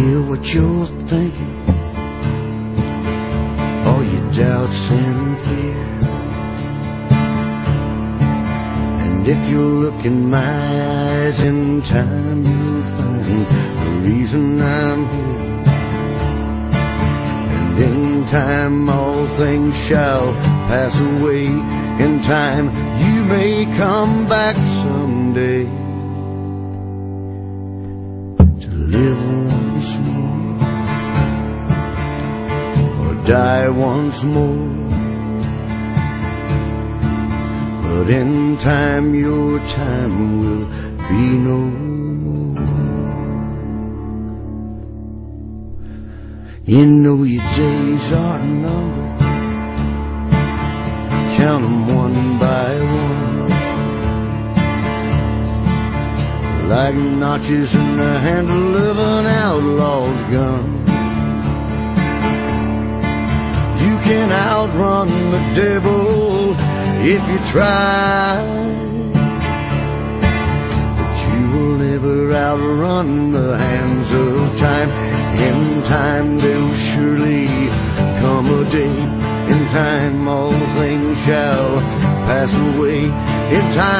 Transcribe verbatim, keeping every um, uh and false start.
hear what you're thinking, all your doubts and fear. And if you look in my eyes in time, you'll find the reason I'm here. And in time all things shall pass away. In time you may come back someday to live once more or die once more. But in time your time will be no more. You know your days are numbered, count them one by one, like notches in the handle of an outlaw's gun. You can outrun the devil if you try, but you will never outrun the hands of time. In time there'll surely come a day, in time all things shall pass away. In time